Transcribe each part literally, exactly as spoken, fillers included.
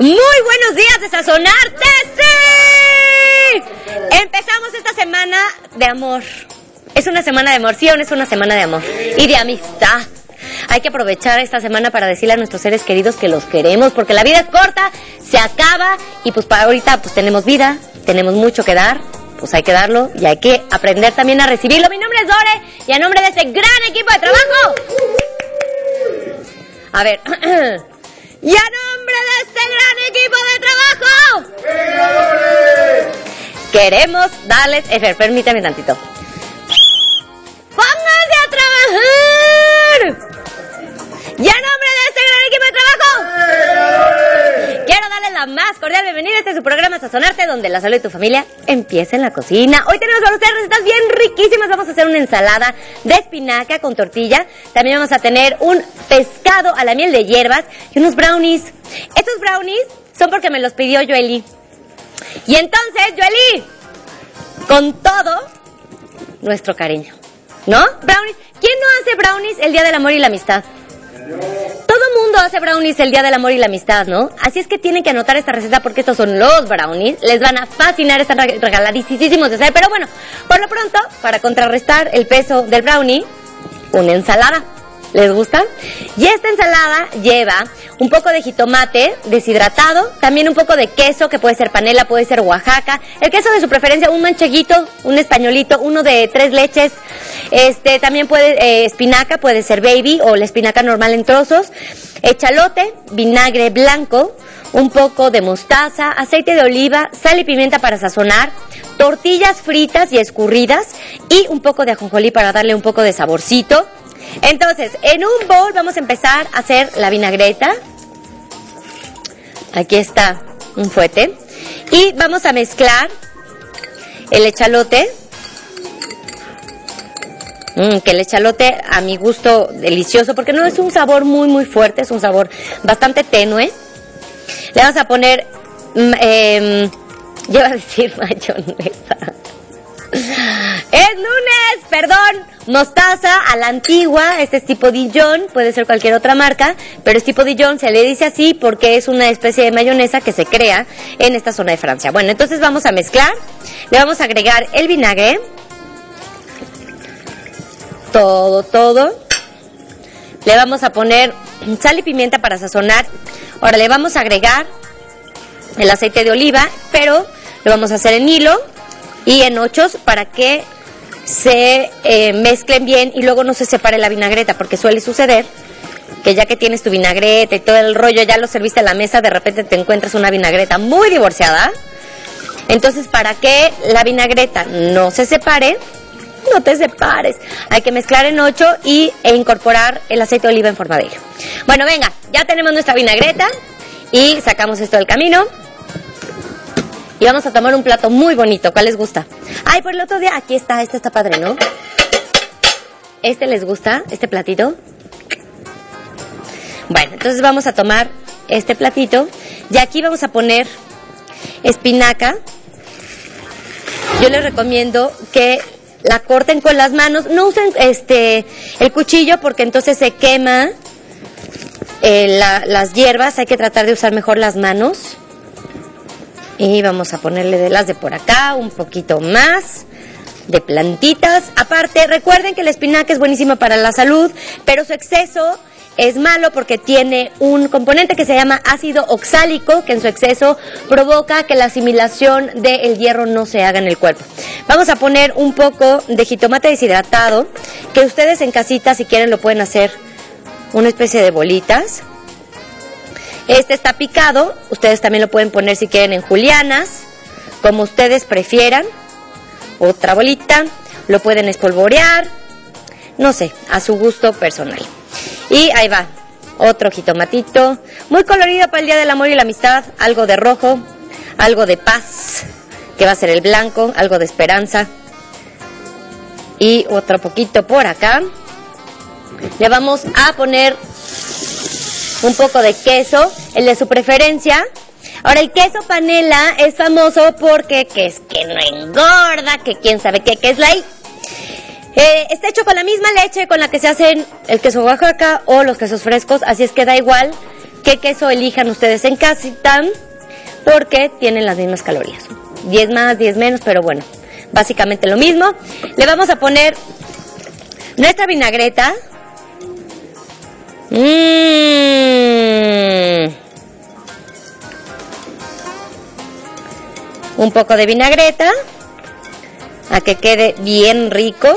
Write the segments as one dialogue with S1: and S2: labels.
S1: Muy buenos días de Sazonarte, sí. Empezamos esta semana de amor. Es una semana de amor, sí, es una semana de amor y de amistad. Hay que aprovechar esta semana para decirle a nuestros seres queridos que los queremos, porque la vida es corta, se acaba y pues para ahorita pues tenemos vida, tenemos mucho que dar, pues hay que darlo y hay que aprender también a recibirlo. Mi nombre es Dore y a nombre de este gran equipo de trabajo, a ver, y a nombre de este gran equipo de trabajo, queremos darles, Efer, permítame tantito. ¡Pónganse a trabajar! ¡Y a nombre de este gran equipo de trabajo! Quiero darles la más cordial bienvenida a este su programa Sazonarte, donde la salud de tu familia empieza en la cocina. Hoy tenemos para ustedes recetas bien riquísimas. Vamos a hacer una ensalada de espinaca con tortilla. También vamos a tener un pescado a la miel de hierbas y unos brownies. Estos brownies son porque me los pidió Joely. Y entonces, Joely, con todo nuestro cariño, ¿no? Brownies. ¿Quién no hace brownies el Día del Amor y la Amistad? Todo mundo hace brownies el Día del Amor y la Amistad, ¿no? Así es que tienen que anotar esta receta porque estos son los brownies. Les van a fascinar, están regaladísimos de hacer. Pero bueno, por lo pronto, para contrarrestar el peso del brownie, una ensalada. ¿Les gusta? Y esta ensalada lleva un poco de jitomate deshidratado, también un poco de queso, que puede ser panela, puede ser Oaxaca, el queso de su preferencia, un mancheguito, un españolito, uno de tres leches, este también puede, eh, espinaca, puede ser baby o la espinaca normal en trozos, echalote, vinagre blanco, un poco de mostaza, aceite de oliva, sal y pimienta para sazonar, tortillas fritas y escurridas y un poco de ajonjolí para darle un poco de saborcito. Entonces, en un bowl vamos a empezar a hacer la vinagreta. Aquí está un fuete. Y vamos a mezclar el echalote. Mm, que el echalote, a mi gusto, delicioso, porque no es un sabor muy, muy fuerte, es un sabor bastante tenue. Le vamos a poner, eh, yo iba a decir mayonesa. Es lunes, perdón, mostaza a la antigua, este es tipo Dijon, puede ser cualquier otra marca, pero es tipo Dijon, se le dice así porque es una especie de mayonesa que se crea en esta zona de Francia. Bueno, entonces vamos a mezclar, le vamos a agregar el vinagre, todo, todo, le vamos a poner sal y pimienta para sazonar, ahora le vamos a agregar el aceite de oliva, pero lo vamos a hacer en hilo y en ochos para que se eh, mezclen bien y luego no se separe la vinagreta, porque suele suceder que ya que tienes tu vinagreta y todo el rollo, ya lo serviste a la mesa, de repente te encuentras una vinagreta muy divorciada. Entonces, para que la vinagreta no se separe, no te separes, hay que mezclar en ocho y, e incorporar el aceite de oliva en forma de hilo. Bueno, venga, ya tenemos nuestra vinagreta y sacamos esto del camino. Y vamos a tomar un plato muy bonito. ¿Cuál les gusta? Ay, por el otro día, aquí está, este está padre, ¿no? ¿Este les gusta? ¿Este platito? Bueno, entonces vamos a tomar este platito. Y aquí vamos a poner espinaca. Yo les recomiendo que la corten con las manos. No usen este el cuchillo porque entonces se quema eh, la, las hierbas. Hay que tratar de usar mejor las manos. Y vamos a ponerle de las de por acá, un poquito más de plantitas. Aparte, recuerden que la espinaca es buenísima para la salud, pero su exceso es malo porque tiene un componente que se llama ácido oxálico, que en su exceso provoca que la asimilación del hierro no se haga en el cuerpo. Vamos a poner un poco de jitomate deshidratado, que ustedes en casita, si quieren, lo pueden hacer una especie de bolitas. Este está picado, ustedes también lo pueden poner si quieren en julianas, como ustedes prefieran. Otra bolita, lo pueden espolvorear, no sé, a su gusto personal. Y ahí va, otro jitomatito, muy colorido para el Día del Amor y la Amistad, algo de rojo, algo de paz, que va a ser el blanco, algo de esperanza. Y otro poquito por acá. Le vamos a poner un poco de queso, el de su preferencia. Ahora, el queso panela es famoso porque que es que no engorda, que quién sabe qué, que es la I. Eh, está hecho con la misma leche con la que se hacen el queso Oaxaca o los quesos frescos, así es que da igual qué queso elijan ustedes en casita, porque tienen las mismas calorías. diez más, diez menos, pero bueno, básicamente lo mismo. Le vamos a poner nuestra vinagreta. Mmm. Un poco de vinagreta, a que quede bien rico.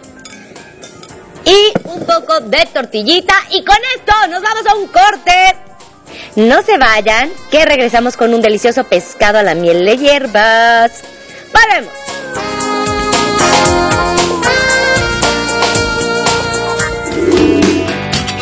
S1: Y un poco de tortillita. Y con esto nos vamos a un corte. No se vayan, que regresamos con un delicioso pescado a la miel de hierbas. ¡Volvemos!